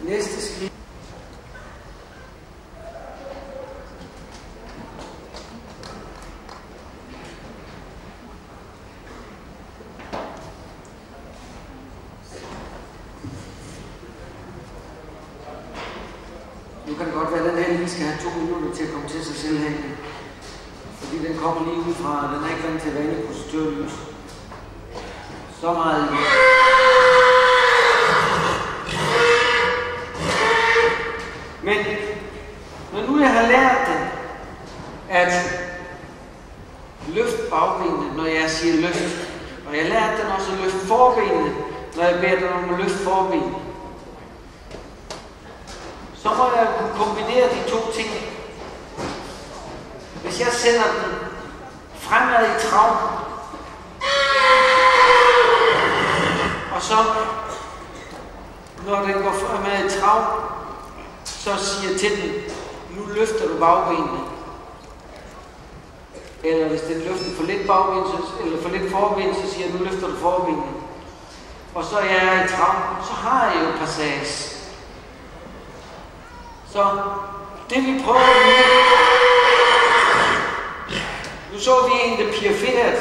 Næste skridt. Nu kan det godt være, at den her lige skal have 2 minutter til at komme til sig selv herinde. Fordi den kommer lige ud fra, den er ikke vant til at være inde i projektørlys. Så meget i. Men når nu jeg har lært den, at løfte bagbenene, når jeg siger løft, og jeg har lært den også at løfte forbenene, når jeg beder den om at løfte forbenene, så må jeg kunne kombinere de to ting. Hvis jeg sender den fremad i trav, og så, når den går fremad i trav, så siger jeg til den, nu løfter du bagbenene. Eller hvis den løfter for lidt bagben, eller for lidt forben, så siger jeg, nu løfter du forbenene. Og så er jeg i trav, så har jeg jo passage. Så det vi prøver nu så vi en, der piaferet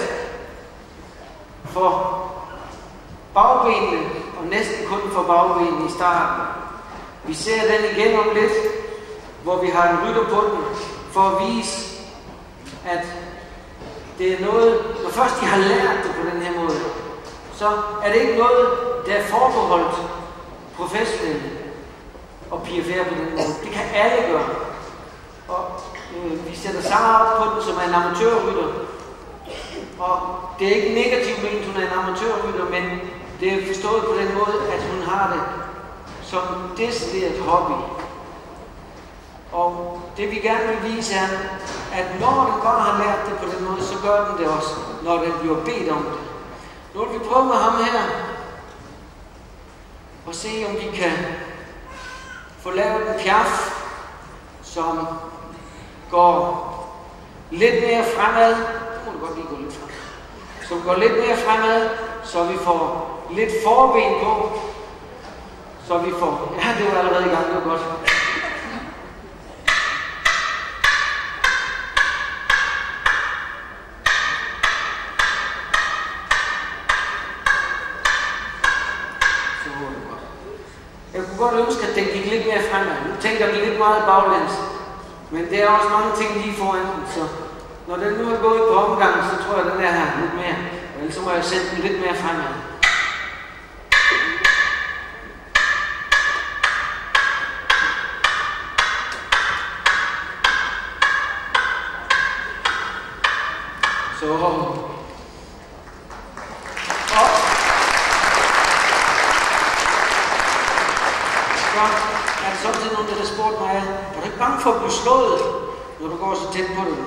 for bagbenene, og næsten kun for bagbenene i starten. Vi ser den igen om lidt, hvor vi har en rytter på den, for at vise, at det er noget, når først de har lært det på den her måde, så er det ikke noget, der er forbeholdt professionelle og piafere på den måde. Det kan alle gøre. Og vi sætter Sara op på den, som er en amatørrytter. Og det er ikke negativt ment, hun er en amatørrytter, men det er forstået på den måde, at hun har det som decideret hobby. Og det vi gerne vil vise er, at når den bare har lært det på den måde, så gør den det også, når den bliver bedt om det. Nu vil vi prøve med ham her, og se om vi kan få lavet en piaf, som går lidt mere fremad. Det må du godt lige gå lidt fremad. Som går lidt mere fremad, så vi får lidt forben på. Så vi får... Ja, det var allerede i gang, det var godt. Så var det godt. Jeg kunne godt ønske, at den gik lidt mere fremad. Nu tænker vi lidt meget baglæns. Men det er også mange ting lige foran den, så når den nu er gået på omgang, så tror jeg, at den er her lidt mere. Ellers så må jeg sætte den lidt mere fremad. Så. Er der samtidig nogen, der spurgte mig, er du ikke bange for at blive slået, når du går så tæt på det?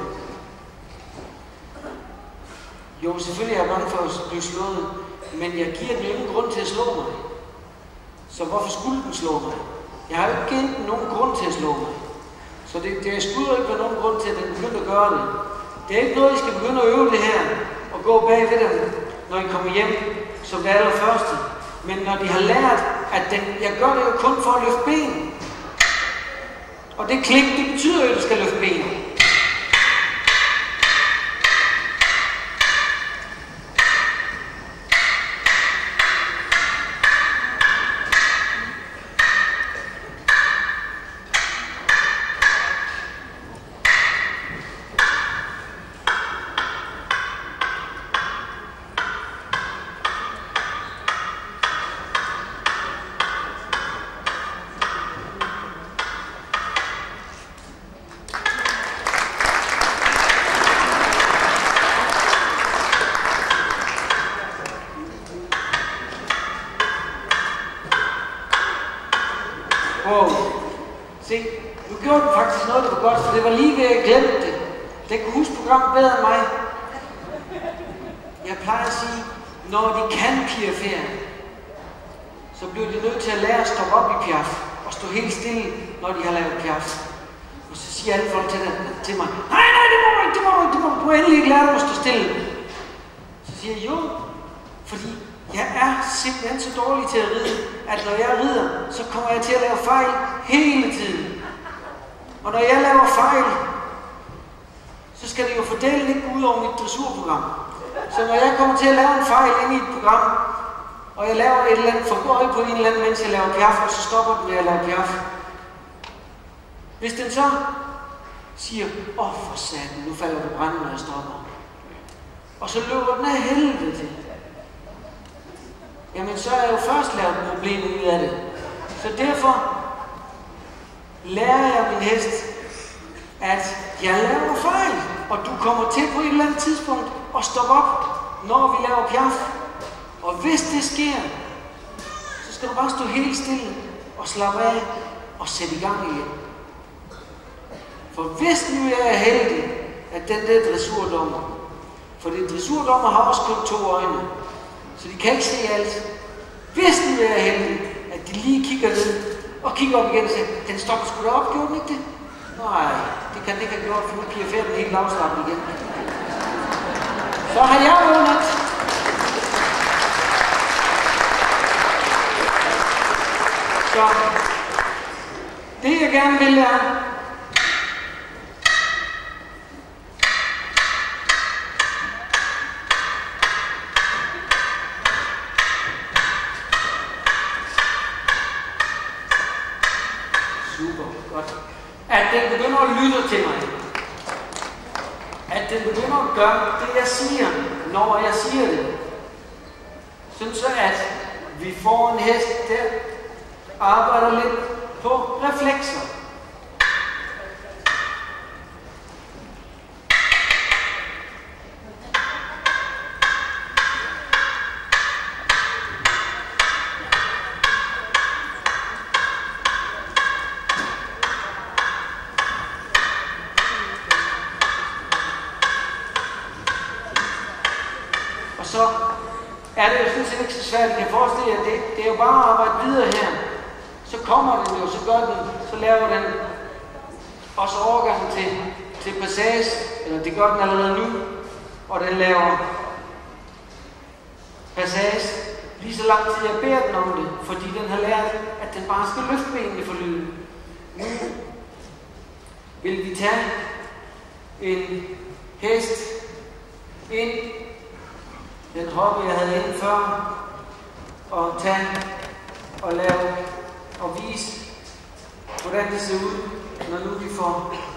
Jo, selvfølgelig er jeg bange for at blive slået, men jeg giver den ingen grund til at slå mig. Så hvorfor skulle den slå mig? Jeg har jo ikke givet den nogen grund til at slå mig. Så det skulle jo ikke være nogen grund til, at den begyndte at gøre det. Det er ikke noget, I skal begynde at øve det her, og gå bag ved dem, når I kommer hjem, som det allerførste. Men når de har lært, at jeg gør det jo kun for at løfte ben. Og det klik, det betyder jo, at du skal løfte ben. Wow. Se, nu gjorde den faktisk noget, der var godt, for det var lige ved at glemme det. Den kunne huske programmet bedre end mig. Jeg plejer at sige, når de kan piafere, så bliver de nødt til at lære at stoppe op i piaf og stå helt stille, når de har lavet piaf. Og så siger alle folk til mig, nej, det må du endelig ikke lære dig at stå stille. Så siger jeg, jo, fordi Jeg er simpelthen så dårlig til at ride, at når jeg rider, så kommer jeg til at lave fejl hele tiden. Og når jeg laver fejl, så skal det jo fordele lidt ud over mit dressurprogram. Så når jeg kommer til at lave en fejl inde i et program, og jeg laver et eller andet, får øje på en eller anden, mens jeg laver piaf, og så stopper den med at lave piaf. Hvis den så siger, for satan, nu falder det brænde, når jeg stopper. Og så løber den af helvede til. Jamen så er jeg jo først lavet et problem ud af det. Så derfor lærer jeg min hest, at jeg laver fejl, og du kommer til på et eller andet tidspunkt at stoppe op, når vi laver piaf. Og hvis det sker, så skal du bare stå helt stille og slappe af og sætte i gang igen. For hvis nu jeg er heldig, at den der dressurdommer, for det dressurdommer har også kun 2 øjne, så de kan ikke se alt. Hvis nu jeg er heldig, at de lige kigger ned og kigger op igen og siger, den stopper sgu da op, gjorde den ikke det? Nej, det kan det ikke have gjort, for nu bliver færden helt afslappet igen. Så har jeg vundet. Så det jeg gerne vil er, super, godt, at den begynder at lytte til mig. At den begynder at gøre det jeg siger, når jeg siger det. Sådan så at vi får en hest der, arbejder lidt på reflekser. Og så er det jo sådan set ikke så svært, at I kan forestille jer det. Det er jo bare at arbejde videre her. Så kommer den jo, så gør den, så laver den også overgangen til passage, eller det gør den allerede nu, og den laver passage lige så lang tid jeg beder den om det, fordi den har lært, at den bare skal løfte benene for lyden. Nu vil vi tage en hest ind, den hoppe jeg havde inde før, og tage og lave og vise, hvordan det ser ud, når nu vi får